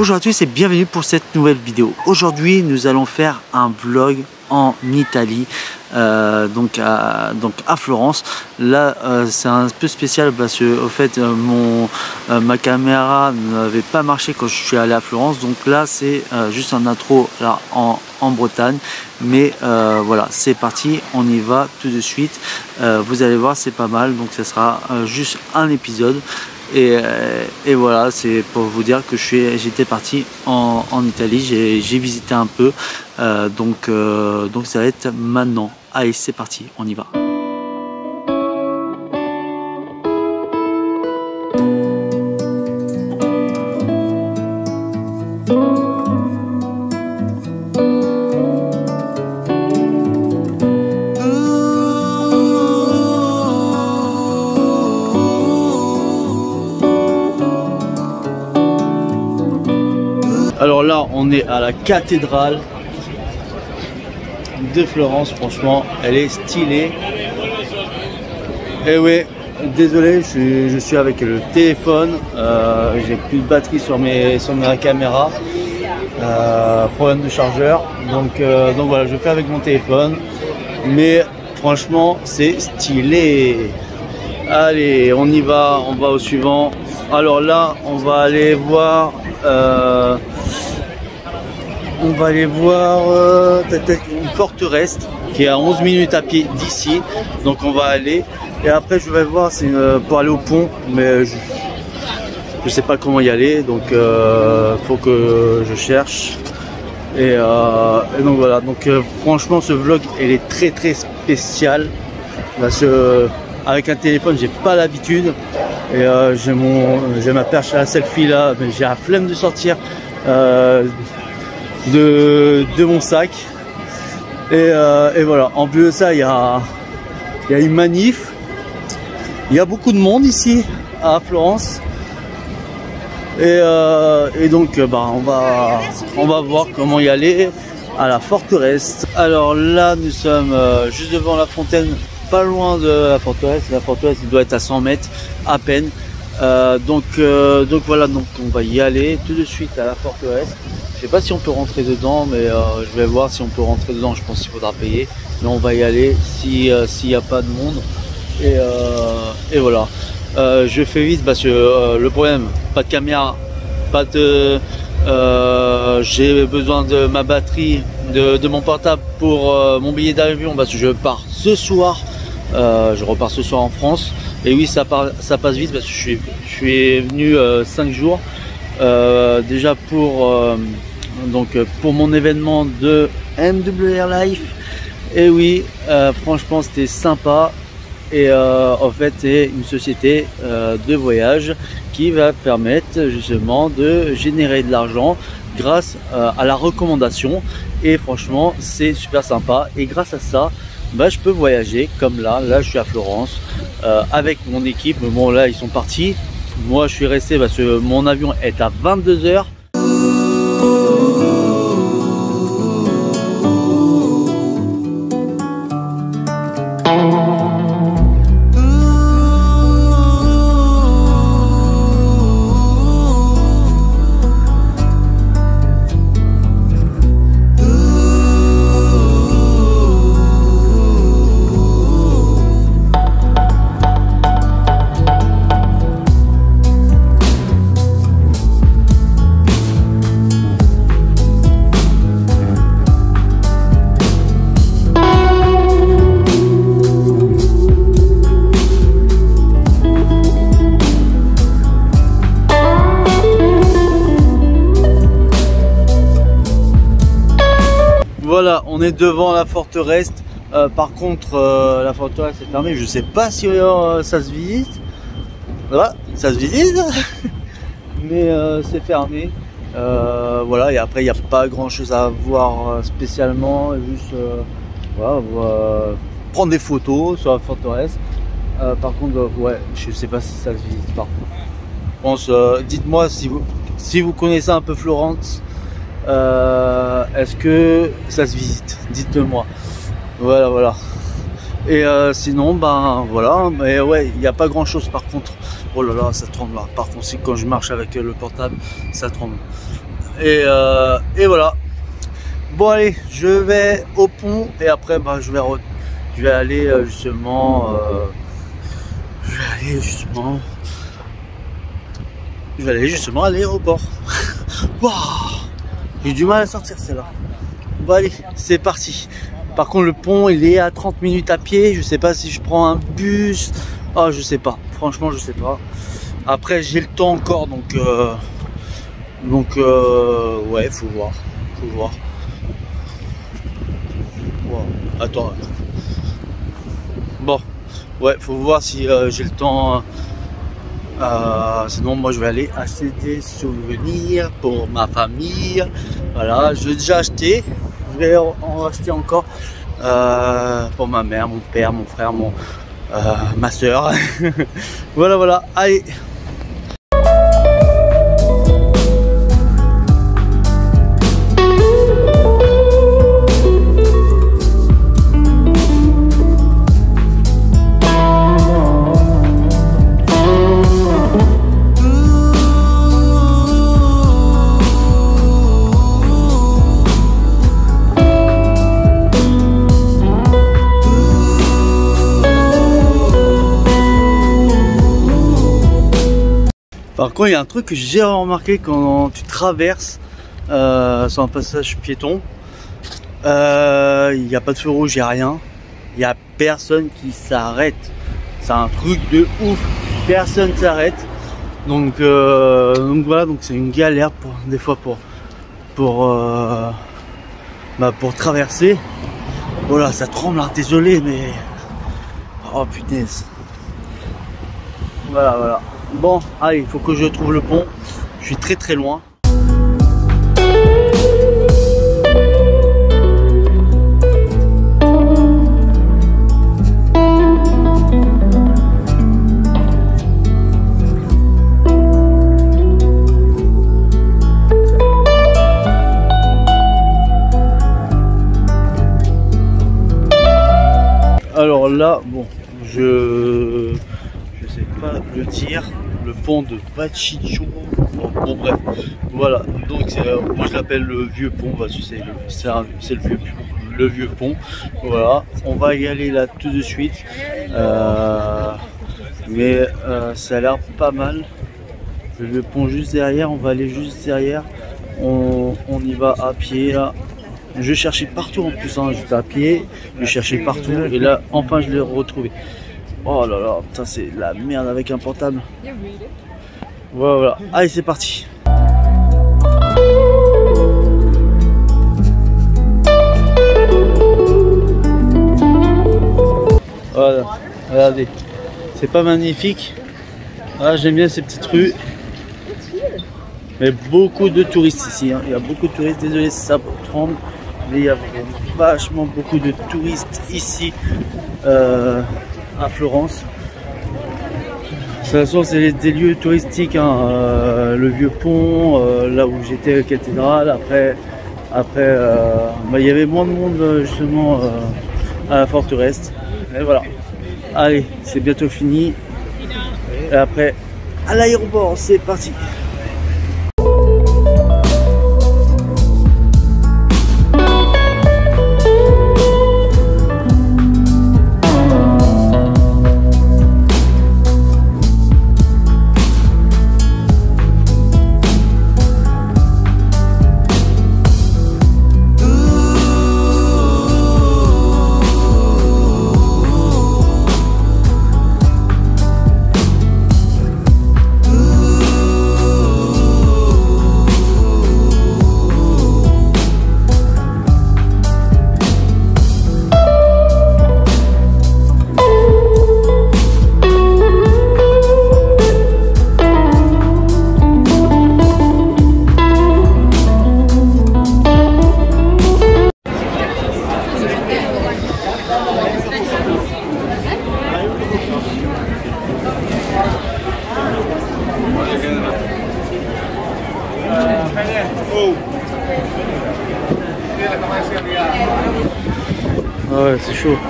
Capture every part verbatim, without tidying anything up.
Bonjour à tous et bienvenue pour cette nouvelle vidéo. Aujourd'hui nous allons faire un vlog en Italie, euh, donc, à, donc à Florence. Là euh, c'est un peu spécial parce que au fait euh, mon, euh, ma caméra n'avait pas marché quand je suis allé à Florence. Donc là c'est euh, juste un intro là en, en Bretagne. Mais euh, voilà, c'est parti, on y va tout de suite. Euh, vous allez voir, c'est pas mal, donc ça sera euh, juste un épisode. Et, euh, et voilà, c'est pour vous dire que je suis, j'étais parti en, en Italie, j'ai visité un peu, euh, donc, euh, donc ça va être maintenant. Allez, c'est parti, on y va. Alors là, on est à la cathédrale de Florence. Franchement, elle est stylée. Et oui, désolé, je suis, je suis avec le téléphone. Euh, J'ai plus de batterie sur, mes, sur ma caméra. Euh, problème de chargeur. Donc, euh, donc voilà, je fais avec mon téléphone. Mais franchement, c'est stylé. Allez, on y va. On va au suivant. Alors là, on va aller voir... Euh, on va aller voir euh, une forteresse qui est à onze minutes à pied d'ici, donc on va aller et après je vais voir c'est euh, pour aller au pont, mais je ne sais pas comment y aller, donc euh, faut que je cherche et, euh, et donc voilà. Donc euh, franchement ce vlog il est très très spécial parce que euh, avec un téléphone j'ai pas l'habitude et euh, j'ai mon j'ai ma perche à la selfie là, mais j'ai la flemme de sortir euh, de, de mon sac et, euh, et voilà. En plus de ça il y a, il y a une manif, il y a beaucoup de monde ici à Florence et, euh, et donc bah, on, va, on va voir comment y aller à la forteresse. Alors là nous sommes euh, juste devant la fontaine, pas loin de la forteresse. La forteresse il doit être à cent mètres à peine. Euh, donc, euh, donc voilà, donc on va y aller tout de suite à la forteresse. Je sais pas si on peut rentrer dedans, mais euh, je vais voir si on peut rentrer dedans. Je pense qu'il faudra payer, mais on va y aller si euh, s'il n'y a pas de monde. Et, euh, et voilà. Euh, je fais vite parce que euh, le problème, pas de caméra, pas de. Euh, j'ai besoin de ma batterie, de, de mon portable pour euh, mon billet d'avion parce que je pars ce soir. Euh, je repars ce soir en France. Et oui, ça, part, ça passe vite parce que je suis, je suis venu euh, cinq jours euh, déjà pour, euh, donc, pour mon événement de M W R Life. Et oui, euh, franchement, c'était sympa. Et euh, en fait, c'est une société euh, de voyage qui va permettre justement de générer de l'argent grâce euh, à la recommandation. Et franchement, c'est super sympa. Et grâce à ça, bah, je peux voyager comme là. Là, je suis à Florence euh, avec mon équipe. Bon, là, ils sont partis. Moi, je suis resté parce que mon avion est à vingt-deux heures. Voilà, on est devant la forteresse. Euh, par contre, euh, la forteresse est fermée. Je sais pas si euh, ça se visite. Voilà, ça se visite, mais euh, c'est fermé. Euh, voilà, et après il n'y a pas grand chose à voir spécialement. Juste euh, voilà, euh, prendre des photos sur la forteresse. Euh, par contre, euh, ouais, je sais pas si ça se visite. Par contre, je pense. Euh, dites-moi si vous si vous connaissez un peu Florence. Euh, Est-ce que ça se visite? Dites-le moi. Voilà, voilà. Et euh, sinon, ben voilà. Mais ouais, il n'y a pas grand chose par contre. Oh là là, ça tremble là. Par contre, quand je marche avec le portable, ça tremble. Et, euh, et voilà. Bon allez, je vais au pont et après bah, je vais re... je vais aller euh, justement euh... je vais aller justement je vais aller justement à l'aéroport. Waouh, j'ai du mal à sortir celle-là. Bon allez, c'est parti. Par contre le pont il est à trente minutes à pied. Je sais pas si je prends un bus. Ah je sais pas, franchement je sais pas. Après j'ai le temps encore donc euh... donc euh... ouais faut voir, faut voir. Wow. Attends. Bon, ouais, faut voir si euh, j'ai le temps. Euh, sinon, moi, je vais aller acheter des souvenirs pour ma famille. Voilà, je l'ai déjà acheté. Je vais en acheter encore euh, pour ma mère, mon père, mon frère, mon, euh, ma soeur. Voilà, voilà. Allez. Par contre, il y a un truc que j'ai remarqué quand tu traverses euh, sur un passage piéton. Euh, il n'y a pas de feu rouge, il n'y a rien. Il n'y a personne qui s'arrête. C'est un truc de ouf. Personne s'arrête. Donc, euh, donc voilà, donc c'est une galère pour des fois pour pour euh, bah, pour traverser. Voilà, ça tremble. Hein, désolé, mais oh punaise. Voilà, voilà. Bon, allez, il faut que je trouve le pont. Je suis très très loin. Alors là, bon, je je sais pas le dire. Le pont de Bachicho. Bon, bon bref, voilà. Donc euh, moi je l'appelle le vieux pont parce que c'est c'est le vieux le vieux pont. Voilà. On va y aller là tout de suite. Euh, mais euh, ça a l'air pas mal. Le vieux pont juste derrière. On va aller juste derrière. On, on y va à pied là. Je cherchais partout en plus. Hein. J'étais à pied. Je cherchais partout et là enfin je l'ai retrouvé. Oh là là, putain, c'est la merde avec un portable. Voilà, voilà. Allez, c'est parti. Voilà, regardez. C'est pas magnifique. Ah, j'aime bien ces petites rues. Mais beaucoup de touristes ici. Hein. Il y a beaucoup de touristes. Désolé si ça tremble. Mais il y a vachement beaucoup de touristes ici. Euh, à Florence. De toute façon, c'est des lieux touristiques, hein. euh, le vieux pont, euh, là où j'étais, la cathédrale. Après, après, euh, bah, il y avait moins de monde justement euh, à la forteresse. Et voilà. Allez, c'est bientôt fini. Et après, à l'aéroport, c'est parti. Ah ouais, c'est chaud.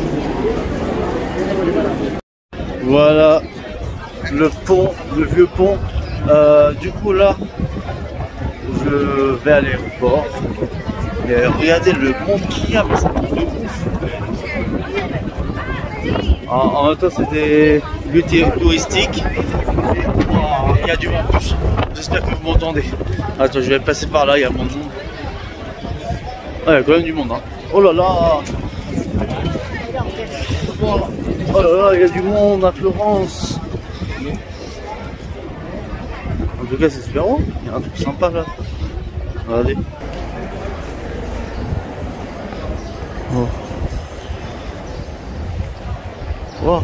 Voilà le pont, le vieux pont. Euh, du coup là, je euh, vers l'aéroport. Regardez le monde qu'il y a, mais c'est un truc de ouf. En, en même temps, c'est des lieux touristiques. Oh, il y a du monde. J'espère que vous m'entendez. Attends, je vais passer par là, il y a mon monde. Ah, il y a quand même du monde. Hein. Oh là là. Oh là là, il y a du monde à Florence. En tout cas, c'est super beau. Il y a un truc sympa là. Regardez. Oh. Wow.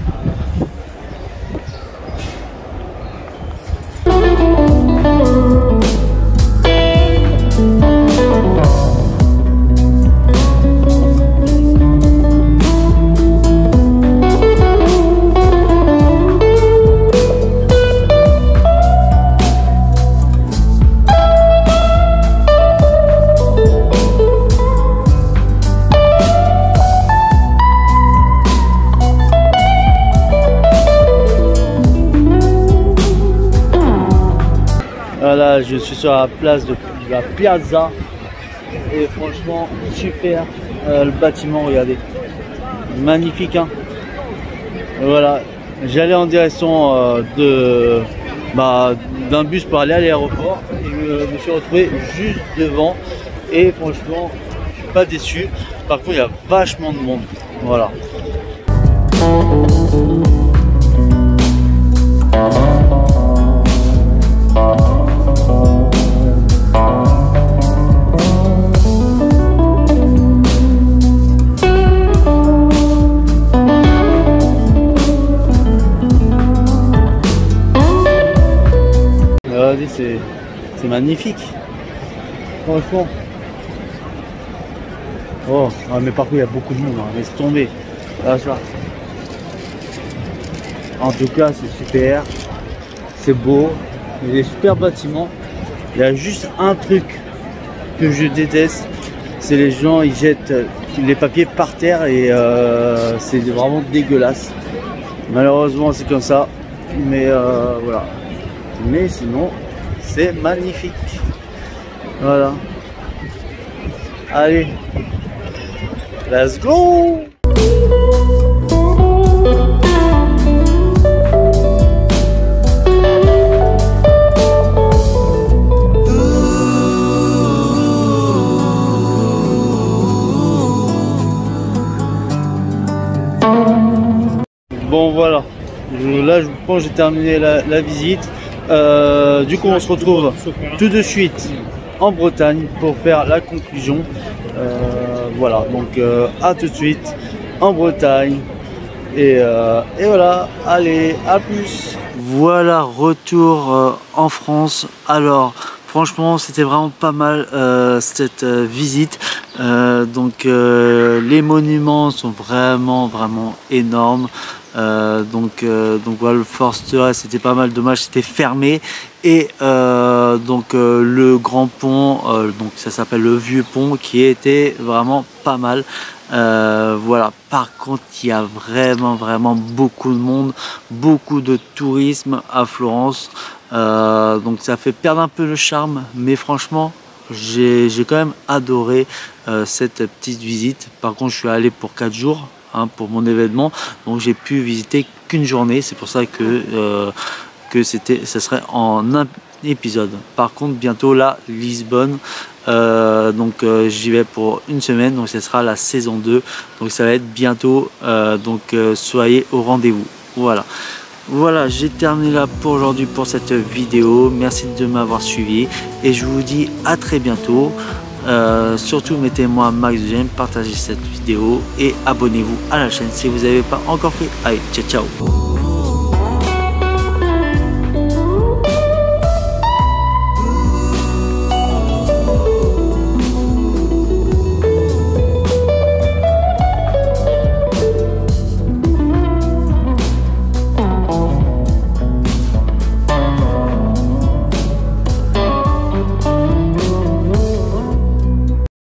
Voilà, je suis sur la place de la Piazza et franchement super euh, le bâtiment, regardez, magnifique hein. Et voilà, j'allais en direction euh, de bah, d'un bus pour aller à l'aéroport et je me suis retrouvé juste devant et franchement je suis pas déçu. Par contre il y a vachement de monde, voilà. C'est magnifique, franchement. Oh, ah, mais par contre, il y a beaucoup de monde, hein. Laisse tomber. Là, ça. En tout cas, c'est super. C'est beau. Il y a des super bâtiments. Il y a juste un truc que je déteste, c'est les gens, ils jettent les papiers par terre et euh, c'est vraiment dégueulasse. Malheureusement, c'est comme ça. Mais euh, voilà. Mais sinon, c'est magnifique. Voilà. Allez. Let's go! Bon voilà, je, là je pense que j'ai terminé la, la visite. Euh, du coup on se retrouve tout de suite en Bretagne pour faire la conclusion. Euh, voilà, donc euh, à tout de suite en Bretagne. Et, euh, et voilà, allez, à plus. Voilà, retour euh, en France. Alors franchement c'était vraiment pas mal euh, cette euh, visite. Euh, donc euh, les monuments sont vraiment vraiment énormes. Euh, donc, euh, donc voilà, le Forster c'était pas mal, dommage c'était fermé. Et euh, donc euh, le grand pont, euh, donc ça s'appelle le vieux pont, qui était vraiment pas mal. Euh, voilà, par contre il y a vraiment vraiment beaucoup de monde, beaucoup de tourisme à Florence. Euh, donc ça fait perdre un peu le charme, mais franchement j'ai quand même adoré euh, cette petite visite. Par contre je suis allé pour quatre jours hein, pour mon événement, donc j'ai pu visiter qu'une journée. C'est pour ça que euh, que c'était, ça serait en un épisode. Par contre bientôt là Lisbonne, euh, donc euh, j'y vais pour une semaine, donc ce sera la saison deux, donc ça va être bientôt, euh, donc euh, soyez au rendez-vous. Voilà. Voilà, j'ai terminé là pour aujourd'hui pour cette vidéo. Merci de m'avoir suivi et je vous dis à très bientôt. Euh, surtout mettez-moi un max de j'aime, partagez cette vidéo et abonnez-vous à la chaîne si vous n'avez pas encore fait. Allez, ciao ciao.